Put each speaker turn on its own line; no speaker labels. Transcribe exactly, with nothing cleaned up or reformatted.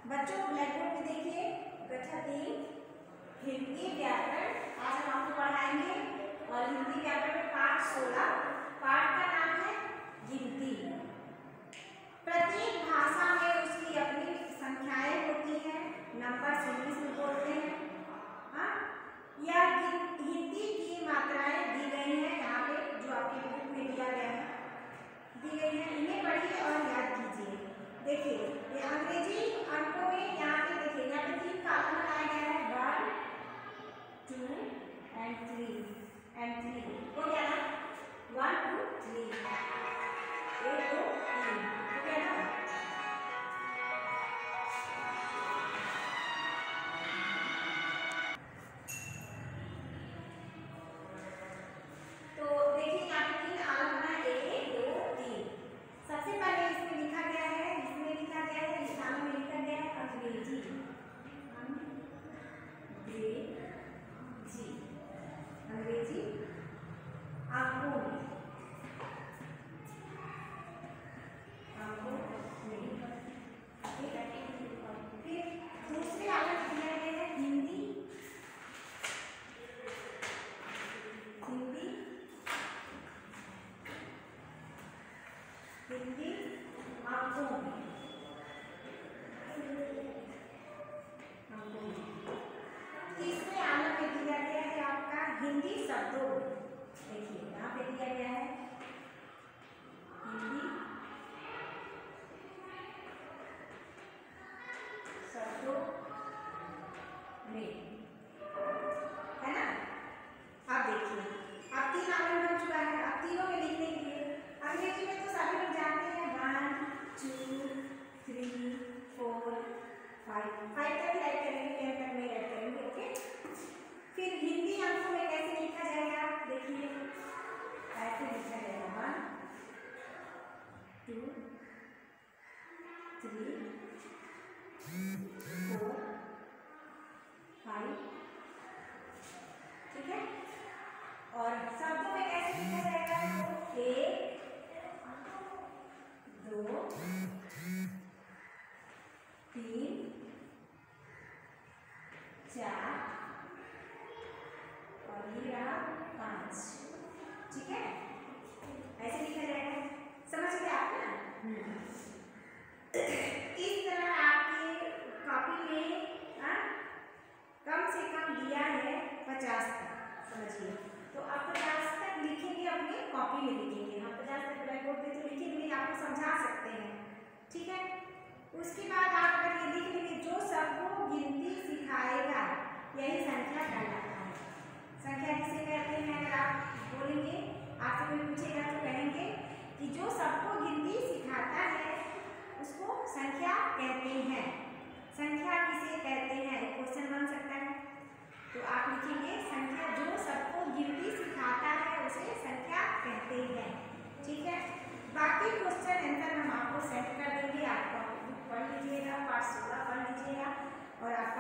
बच्चों black board पे देखिए कक्षा तीन हिंदी व्याकरण आज हम आपको पढ़ाएंगे और हिंदी व्याकरण में पाठ सोलह। पाठ का नाम है गिनती। प्रत्येक भाषा में उसकी अपनी संख्याएं होती हैं, नंबर इंग्लिश में बोलते हैं। हाँ, यह हिंदी की मात्राएं दी गई हैं यहाँ पे जो आपके बुक में दिया गया है, दी गई है। इन्हें पढ़िए और याद कीजिए। देखिए ये अंग्रेजी अंकों में यहाँ पे देखिए यहाँ पे तीन कॉलम बनाया गया है, one two and three and three हो गया ना, वन टू थ्री, एक दो तीन हो गया ना। तो देखिए यहाँ पे तीन आलम बना है, एक दो तीन। सबसे पहले इसमें लिखा गया है, इसमें लिखा गया है, निशानों में लिखा गया है अंग्रेजी, अंग्रेजी, अंग्रेजी अंकों में, अंकों में। फिर दूसरे आलम दिया गया है हिंदी, हिंदी, हिंदी अंकों में, अंकों में। तीसरे आलम में दिया गया है आपका हिंदी शब्दों में। देखिए यहाँ पे दिया गया है हिंदी शब्दों में, है ना। अब देखिए अब तीन आलम बन चुका है। अब तीनों में लिखने के लिए अंग्रेजी में तो सभी लोग जानते हैं, one two three four five, five तक राइट करेंगे, टेन तक नहीं राइट करेंगे। ओके, फिर हिंदी अंकों में कैसे लिखा जाएगा, देखिए ऐसे लिखा जाएगा, one two three four five, ठीक है। और शब्दों में कैसे लिखा जाएगा, तो एक दो तीन चार और ये रहा पाँच, ठीक है। ऐसे लिखा जाएगा, समझ गए आप ना। इस तरह आपके कॉपी में आ, कम से कम दिया है पचास तक, समझिए। तो आप पचास तक लिखेंगे, अपनी कॉपी में लिखेंगे। हम पचास तक ब्लैक बोर्ड पे तो लिखेंगे, आपको समझा सकते हैं, ठीक है। उसके बाद आप अगर ये लिख लेंगे, जो सबको गिनती सिखाएगा यही संख्या कहलाता है। संख्या किसे कहते हैं, अगर आप बोलेंगे, आपसे कोई पूछेगा तो कहेंगे कि जो सबको गिनती सिखाता है उसको संख्या कहते हैं। संख्या किसे कहते हैं, एक क्वेश्चन बन सकता है। तो आप लिखेंगे संख्या, जो सबको गिनती सिखाता है उसे संख्या कहते हैं, ठीक है। बाकी क्वेश्चन आंसर हम आपको सेंड कर देंगे, आपको पढ़ लीजिएगा, पाठ सोलह पढ़ लीजिएगा और आप